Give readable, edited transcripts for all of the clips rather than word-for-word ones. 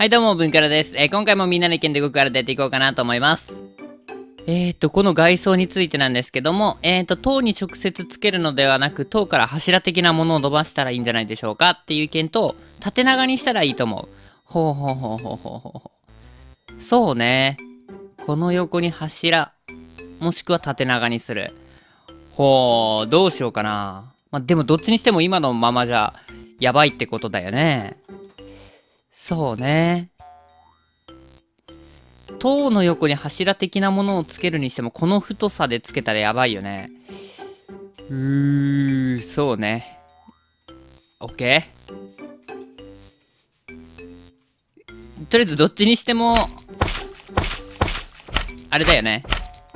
はい、どうも、文からです。今回もみんなの意見で動くから出ていこうかなと思います。この外装についてなんですけども、塔に直接つけるのではなく、塔から柱的なものを伸ばしたらいいんじゃないでしょうかっていう意見と、縦長にしたらいいと思う。ほうほうほうほうほうほう。そうね。この横に柱、もしくは縦長にする。ほう、どうしようかな。まあ、でもどっちにしても今のままじゃ、やばいってことだよね。そうね。塔の横に柱的なものをつけるにしても、この太さでつけたらやばいよね。そうね。オッケー。とりあえずどっちにしても、あれだよね。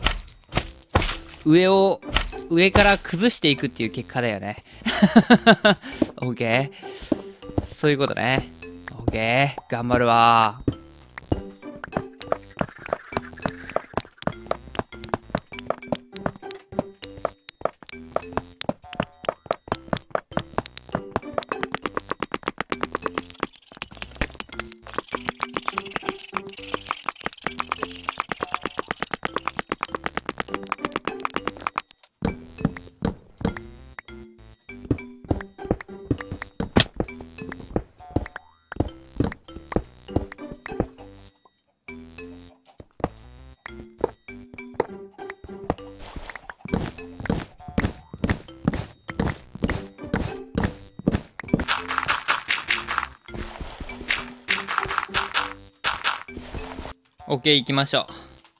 上から崩していくっていう結果だよね。オッケー。そういうことね。オッケー。頑張るわ。OK、行きましょう。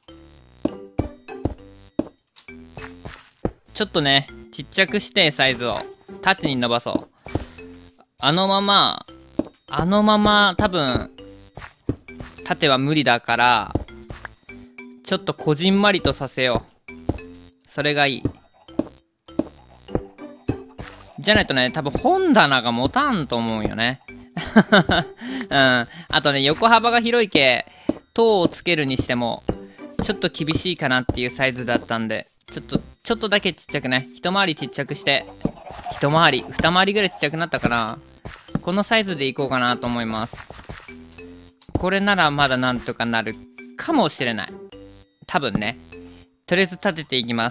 ちょっとね、ちっちゃくしてサイズを縦に伸ばそう。あのまま多分、縦は無理だから、ちょっとこじんまりとさせよう。それがいい。じゃないとね、多分本棚が持たんと思うよね。うん。あとね、横幅が広いけ、塔をつけるにしても、ちょっと厳しいかなっていうサイズだったんで、ちょっとだけちっちゃくね、一回りちっちゃくして、二回りぐらいちっちゃくなったかな。このサイズでいこうかなと思います。これならまだなんとかなるかもしれない。多分ね。とりあえず立てていきます。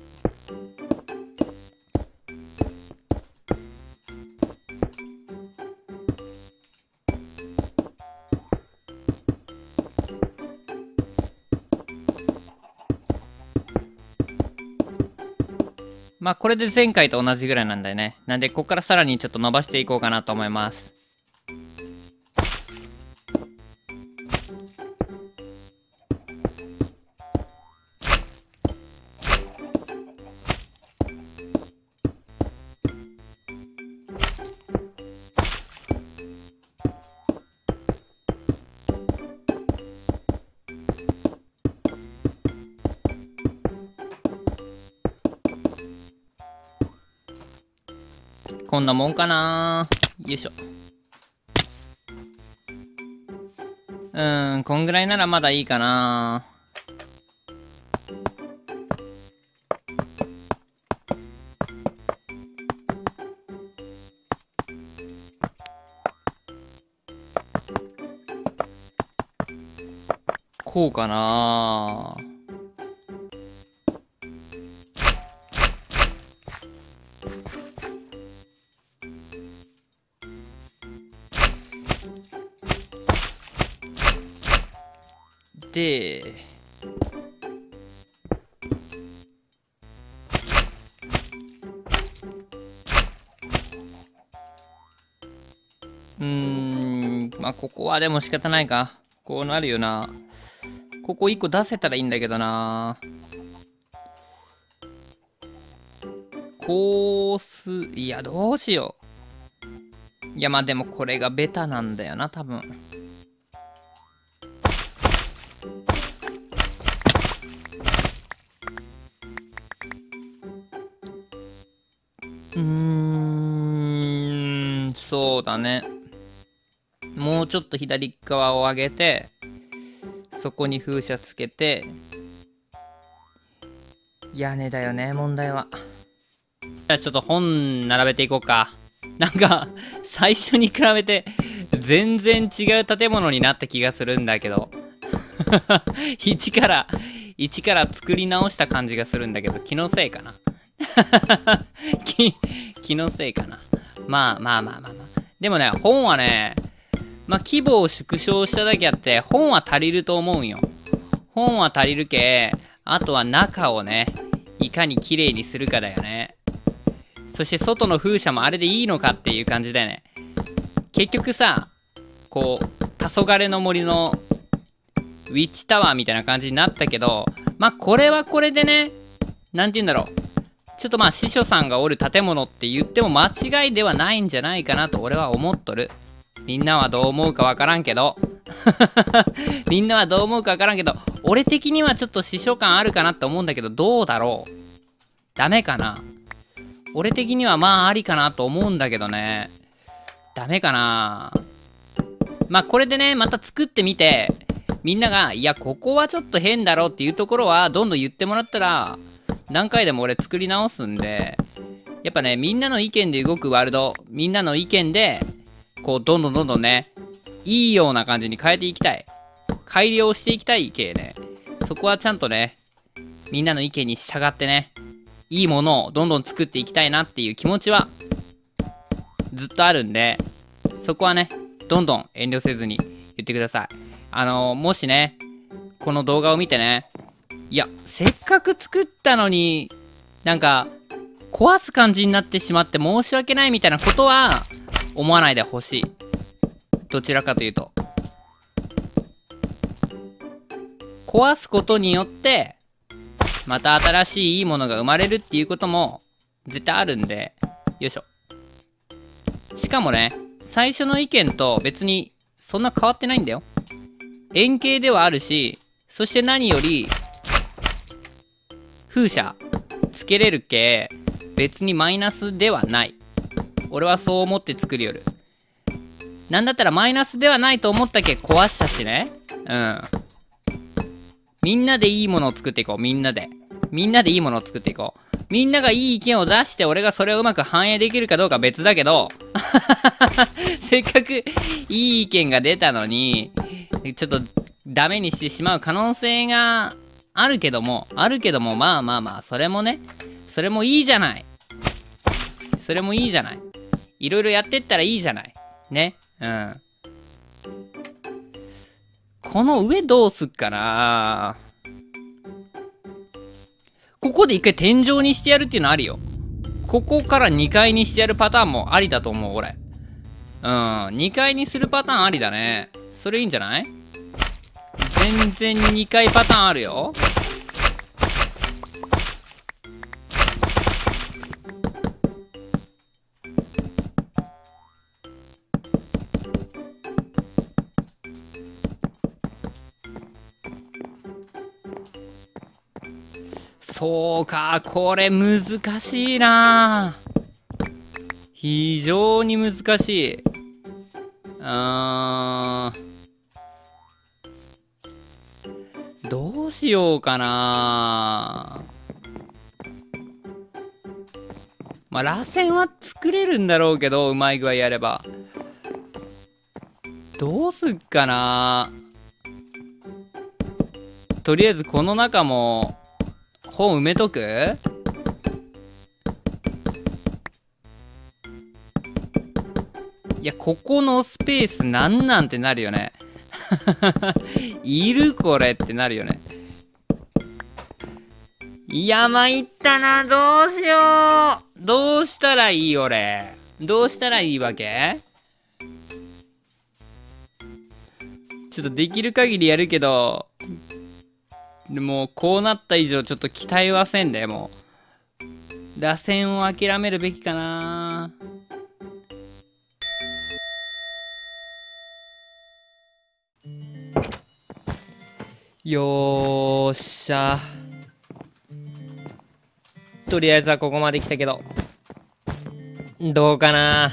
まあこれで前回と同じぐらいなんだよね。なんでここからさらにちょっと伸ばしていこうかなと思います。こんなもんかな。よいしょ。こんぐらいならまだいいかな。こうかな。で、まあここはでも仕方ないか。こうなるよな。ここ1個出せたらいいんだけどな。いや、どうしよう。いや、まあでもこれがベタなんだよな、多分。そうだね。もうちょっと左側を上げて、そこに風車つけて、屋根だよね、問題は。じゃあちょっと本並べていこうか。なんか、最初に比べて、 全然違う建物になった気がするんだけど。一から作り直した感じがするんだけど、気のせいかな。気のせいかな。まあ。でもね、本はね、規模を縮小しただけあって、本は足りると思うんよ。本は足りるけ、あとは中をね、いかに綺麗にするかだよね。そして外の風車もあれでいいのかっていう感じだよね。結局さ、こう、黄昏の森のウィッチタワーみたいな感じになったけど、これはこれでね、なんて言うんだろう。ちょっと師匠さんがおる建物って言っても間違いではないんじゃないかなと俺は思っとる。みんなはどう思うかわからんけど。みんなはどう思うかわからんけど、俺的にはちょっと師匠感あるかなって思うんだけど、どうだろう。ダメかな。俺的にはありかなと思うんだけどね。ダメかな。これでね、また作ってみて、みんなが、いや、ここはちょっと変だろっていうところは、どんどん言ってもらったら、何回でも俺作り直すんで、やっぱね、みんなの意見で動くワールド、みんなの意見で、こう、どんどんね、いいような感じに変えていきたい。改良していきたい系ね。そこはちゃんとね、みんなの意見に従ってね、いいものをどんどん作っていきたいなっていう気持ちは、ずっとあるんで、そこはね、どんどん遠慮せずに言ってください。もしね、この動画を見てね、いや、せっかく作ったのに、なんか、壊す感じになってしまって申し訳ないみたいなことは、思わないでほしい。どちらかというと。壊すことによって、また新しいいいものが生まれるっていうことも、絶対あるんで、よいしょ。しかもね、最初の意見と別に、そんな変わってないんだよ。円形ではあるし、そして何より、風車つけれるけ、別にマイナスではない。俺はそう思って作りよる。なんだったらマイナスではないと思ったけ壊したしね。うん。みんなでいいものを作っていこう。みんなでいいものを作っていこう。みんながいい意見を出して俺がそれをうまく反映できるかどうかは別だけど、せっかくいい意見が出たのに、ちょっとダメにしてしまう可能性があるけども、それもね、それもいいじゃない。それもいいじゃない。いろいろやってったらいいじゃない。ね。うん。この上どうすっかな。ここで一回天井にしてやるっていうのあるよ。ここから2階にしてやるパターンもありだと思う、俺。うん。2階にするパターンありだね。それいいんじゃない？全然2階パターンあるよ。そうか、これ難しいな。非常に難しい。どうしようかな。螺旋は作れるんだろうけど、うまい具合やれば。どうすっかな。とりあえずこの中も、本埋めとく？いや、ここのスペースなんてなるよね。いるこれってなるよね。いや、参ったな。どうしよう。どうしたらいい俺。どうしたらいいわけ？ちょっとできる限りやるけど、でもこうなった以上ちょっと期待はせんで、もう。螺旋を諦めるべきかな。よーっしゃ。とりあえずはここまで来たけど。どうかな。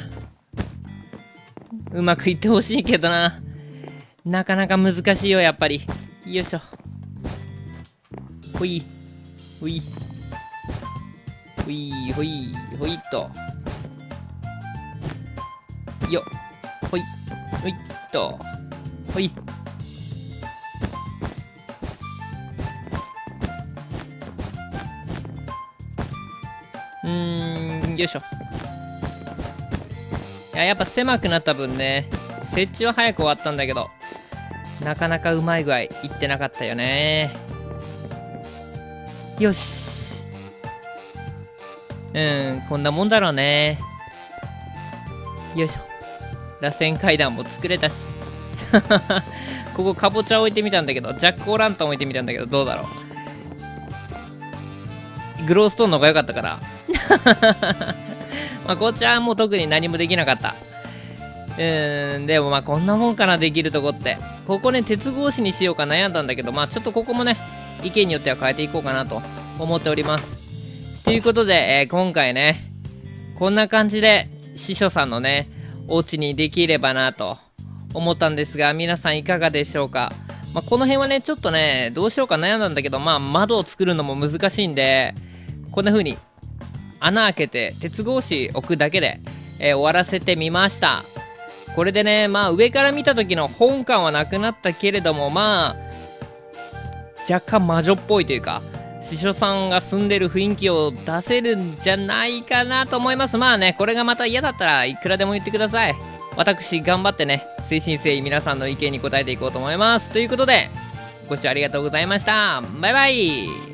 うまくいってほしいけどな。なかなか難しいよ、やっぱり。よいしょ。ほい。ほい。ほい、ほい、ほいっと。よっ。ほい。 ほいっと。ほい。よいしょ。いや、やっぱ狭くなった分ね、設置は早く終わったんだけど、なかなかうまい具合いってなかったよね。よし。こんなもんだろうね。よいしょ。螺旋階段も作れたし。ここかぼちゃ置いてみたんだけど、ジャックオーランタン置いてみたんだけど、どうだろう。グローストーンの方が良かったから。まあ、こっちはもう特に何もできなかった。でもまあこんなもんかな、できるとこって。ここね、鉄格子にしようか悩んだんだけど、まあちょっとここもね、意見によっては変えていこうかなと思っております。ということで、今回ね、こんな感じで、司書さんのね、お家にできればなと思ったんですが、皆さんいかがでしょうか。まあ、この辺はね、ちょっとね、どうしようか悩んだんだけど、まあ窓を作るのも難しいんで、こんな風に穴開けて鉄格子置くだけで、終わらせてみました。これでね、まあ上から見た時の本感はなくなったけれども、まあ若干魔女っぽいというか、司書さんが住んでる雰囲気を出せるんじゃないかなと思います。まあね、これがまた嫌だったらいくらでも言ってください。私頑張ってね、誠心誠意皆さんの意見に答えていこうと思います。ということで、ご視聴ありがとうございました。バイバイ。